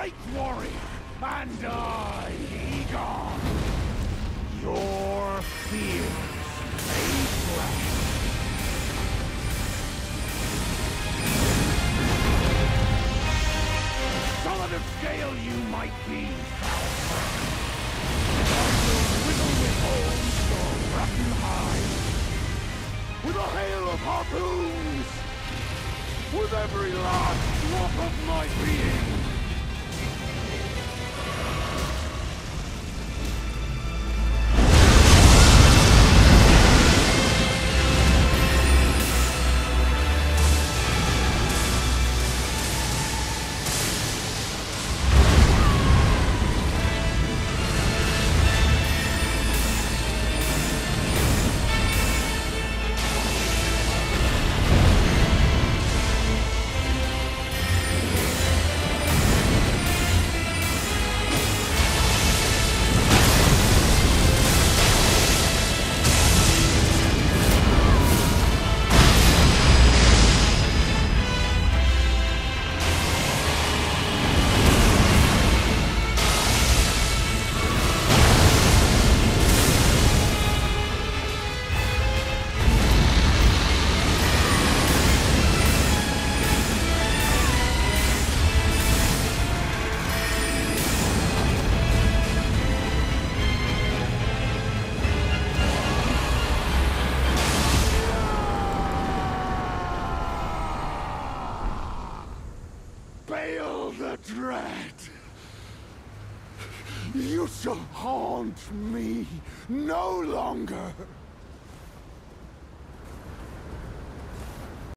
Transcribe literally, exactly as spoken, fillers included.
Night Warrior, and I, Egon. Your fears may flesh. Solid of scale you might be, foul friend. I will whittle with holes your rotten hide. With a hail of harpoons. With every last drop of my being. Bail the Dread! You shall haunt me no longer!